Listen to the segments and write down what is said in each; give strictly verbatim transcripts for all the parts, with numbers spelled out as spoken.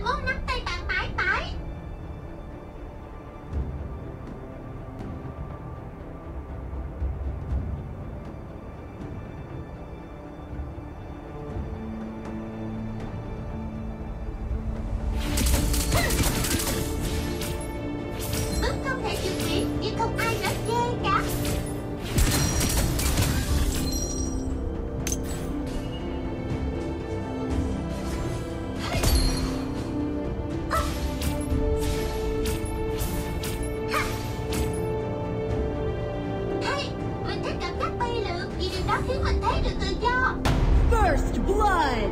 muốn nắm tay bạn mãi mãi. Bước không thể trực tuyến nhưng không ai nói chê cả. Khiến mình thấy được tự do. First blood.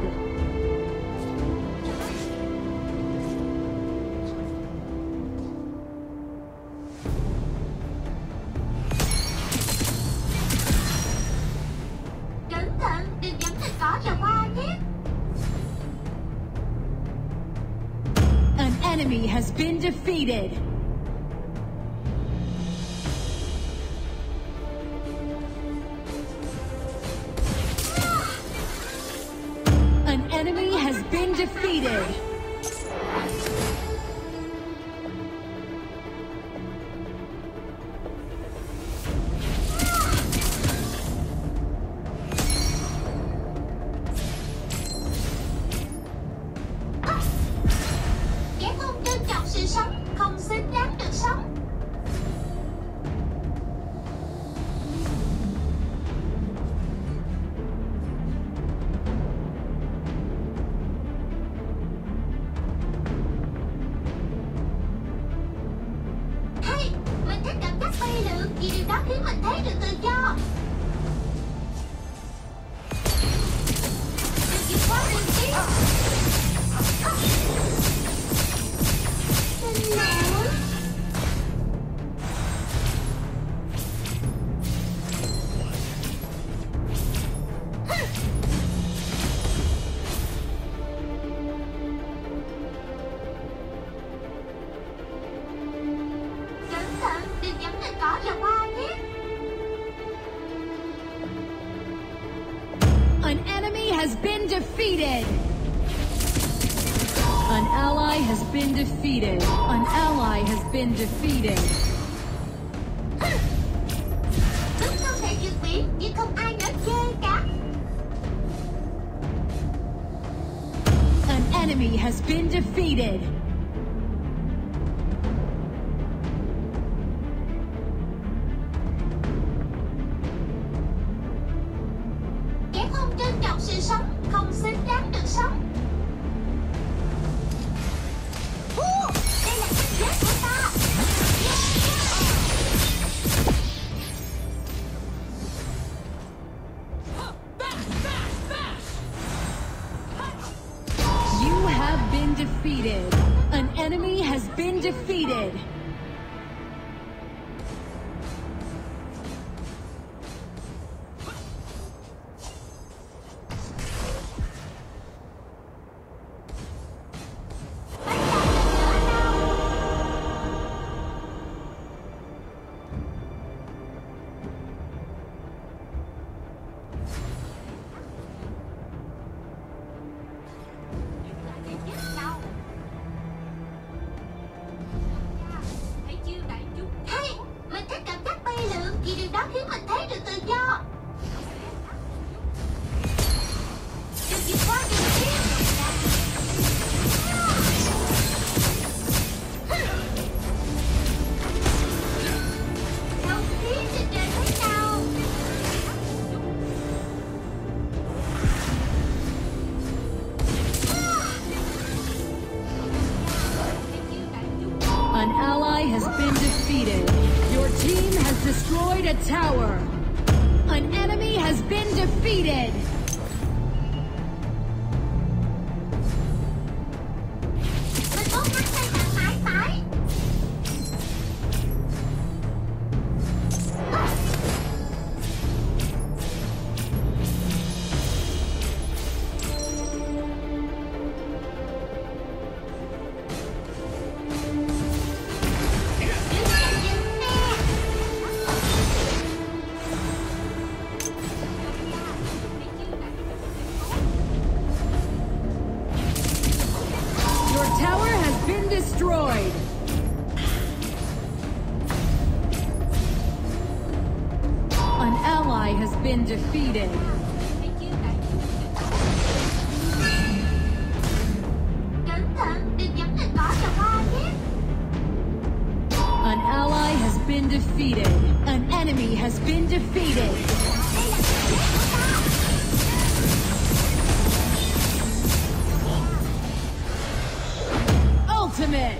Cẩn thận, đừng dẫm lên cỏ và hoa nhé. An enemy has been defeated. An enemy has been defeated. Kẻ không trân trọng sự sống, không xứng đáng được sống. Mình thích cảm giác bay lượn vì điều đó khiến mình thấy được tự do. Được vượt qua đường tiến. Xin lỗi. Đừng dẫm lên cỏ và hoa nhé. An enemy has been defeated. An ally has been defeated. An ally has been defeated. Bước không thể vượt biển nhưng không ai nói chê cả. An enemy has been defeated. Không trân trọng sự sống, không xứng đáng được sống. Đây là cách chết của ta. You have been defeated. An enemy has been defeated. khiến mình thấy được tự do. Đừng vượt qua đường kia. Không biết trên trời thế nào. An ally has been defeated. Your team has destroyed a tower. An enemy has been defeated. Mình muốn nắm tay bạn mãi mãi. Your tower has been destroyed. An ally has been defeated. Cẩn thận, đừng nhắm lên cỏ trồng hoa nhé. An ally has been defeated. An enemy has been defeated. Đây là sự chết của ta. Ultimate!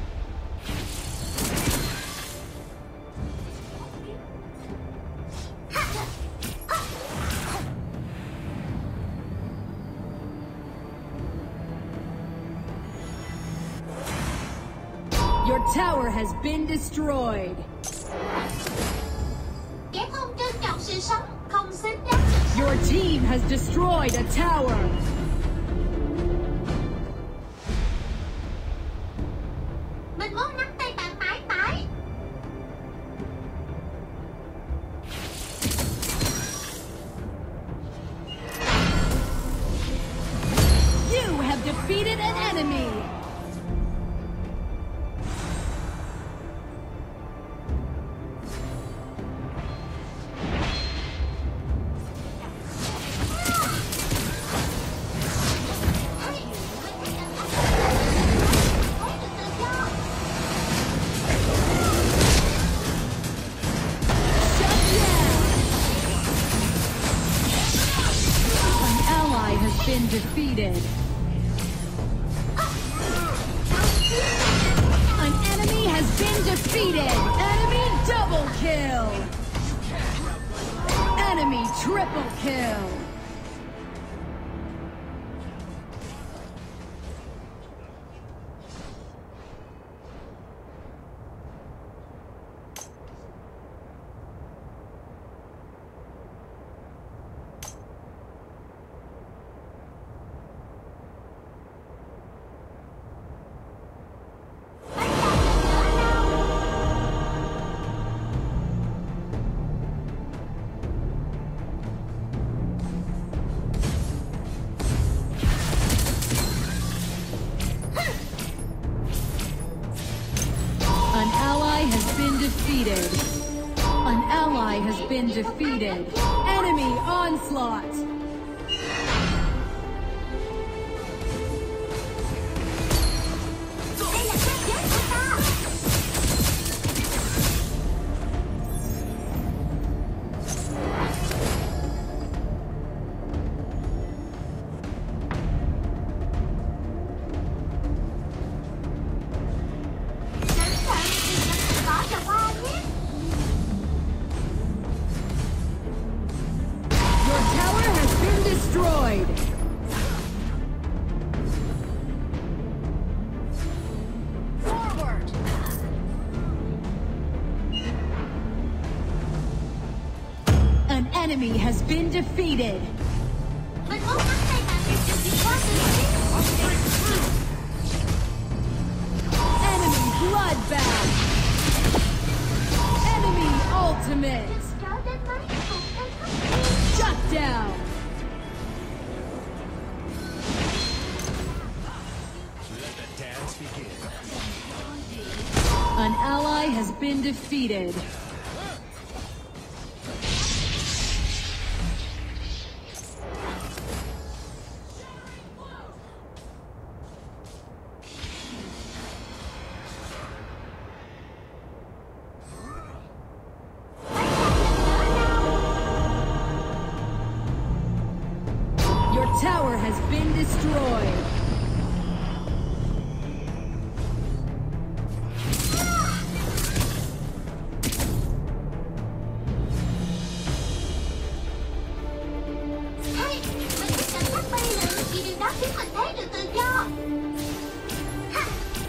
Your tower has been destroyed. Kẻ không trân trọng sự sống, không xứng đáng sự sống. Your team has destroyed a tower. Mình muốn nắm tay bạn mãi mãi. You have defeated an enemy. Been defeated. An enemy has been defeated. Enemy double kill. Enemy triple kill. An ally has been defeated. An ally has been defeated. Enemy onslaught. Đây là sát chết của ta. Cẩn thận, đừng nhắm lên cỏ trồng hoa nhé. Your tower has been destroyed. Forward. An enemy has been defeated. Mình muốn nắm tay bạn để chuẩn bị qua sự chiến. Enemy bloodbath. Enemy ultimate. Chó đến mấy cùng đánh thức. Shut down. Let the dance begin. An ally has been defeated. Your tower has been destroyed. Hey, mình thích cảm giác bay lượn vì điều đó khiến mình thấy được tự do. Ha!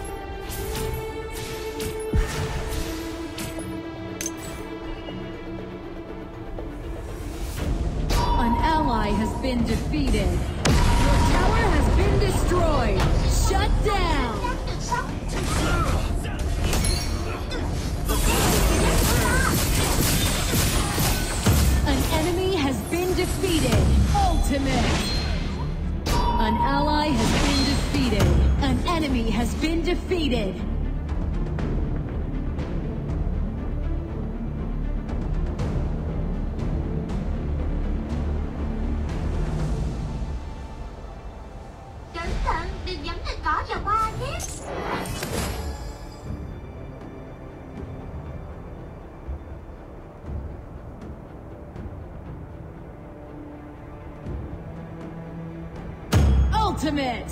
An ally has been defeated. Your tower has been destroyed. Shut down. Đang được sống. An enemy has been defeated. Ultimate. An ally has been defeated. An enemy has been defeated. Cẩn thận, đừng dẫm lên cỏ và hoa nhé. Ultimate!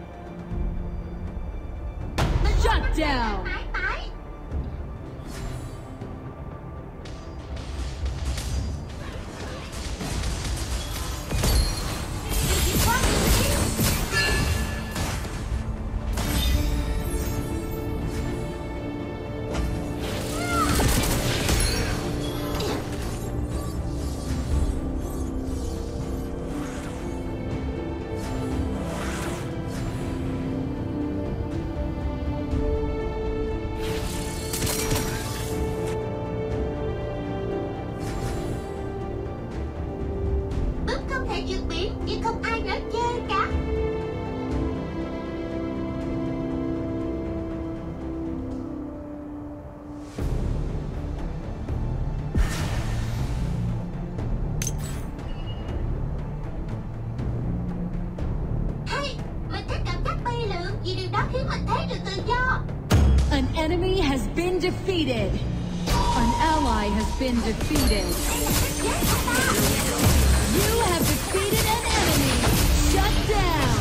Shut down! Mãi mãi. Bước không thể vượt biển nhưng không ai nói chê cả. Hay, mình thích cảm giác bay lượn vì điều đó khiến mình thấy được tự do. An enemy has been defeated. An ally has been defeated. You have defeated an enemy. Shut down.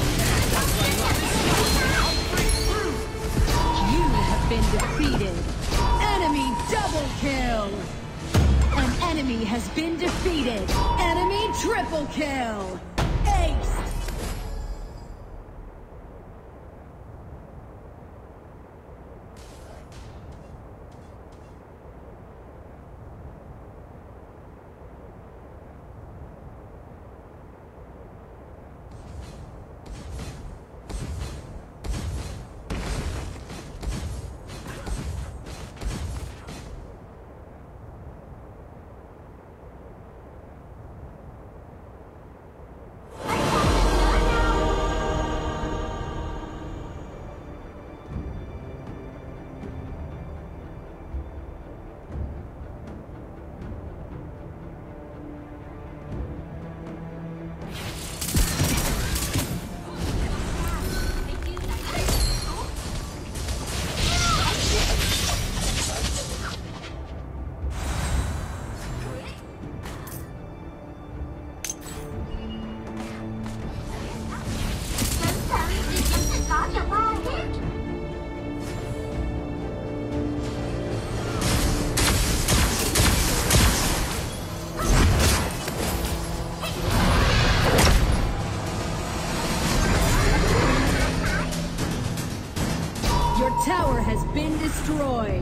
You have been defeated. Enemy double kill. An enemy has been defeated. Enemy triple kill. Ace. Cẩn thận, đừng dẫm lên cỏ và hoa nhé. Your tower has been destroyed.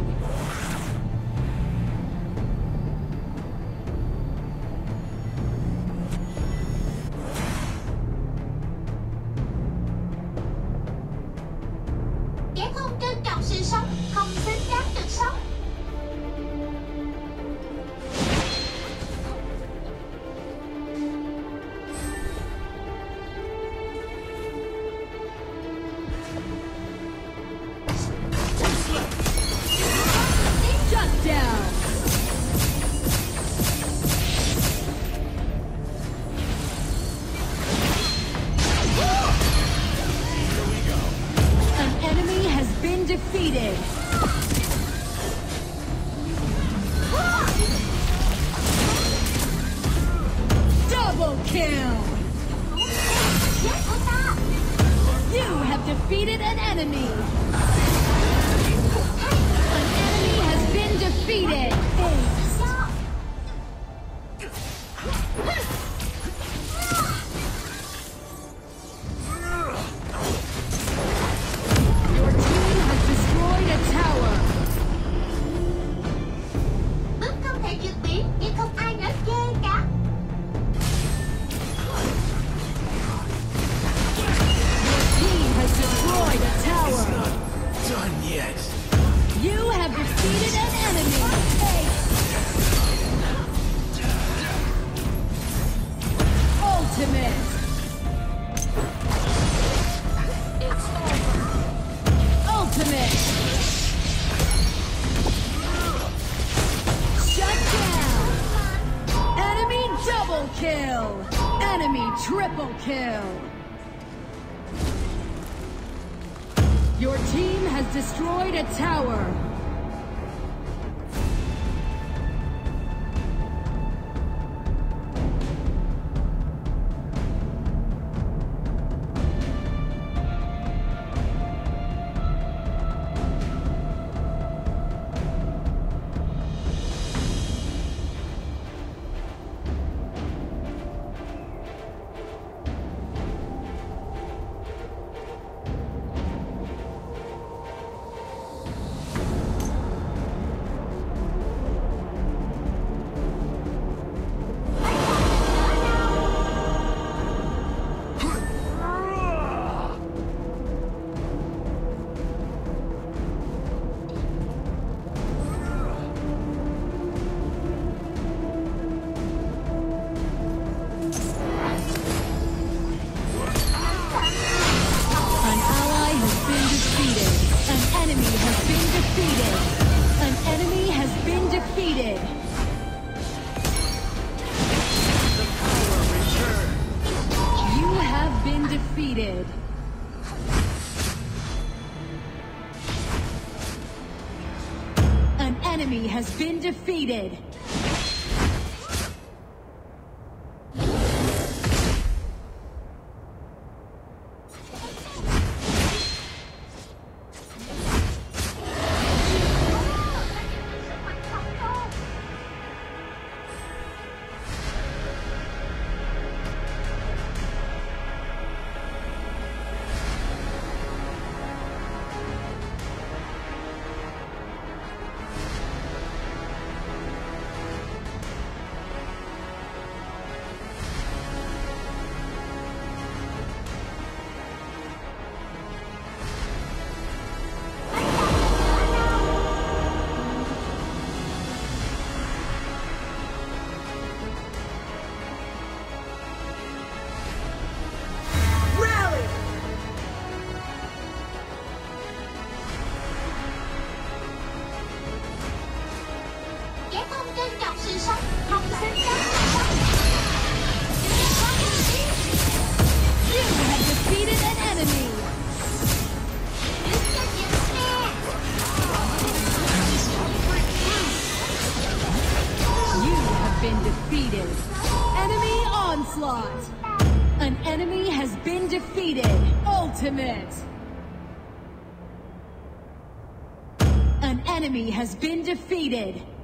Kẻ không trân trọng sự sống, không xứng đáng được sống. Shut down. An enemy has been defeated. Double kill. Chết của ta. You have defeated an enemy. An enemy has been defeated. Ace. Your team has destroyed a tower. Bước không thể vượt biển nhưng không ai nói chê cả. Team has destroyed a tower. Done yet. You have defeated an enemy. Ace. Shut down! Enemy double kill! Enemy triple kill! Your team has destroyed a tower! Defeated. An enemy has been defeated. Defeated. Enemy onslaught. An enemy has been defeated. Ultimate. An enemy has been defeated.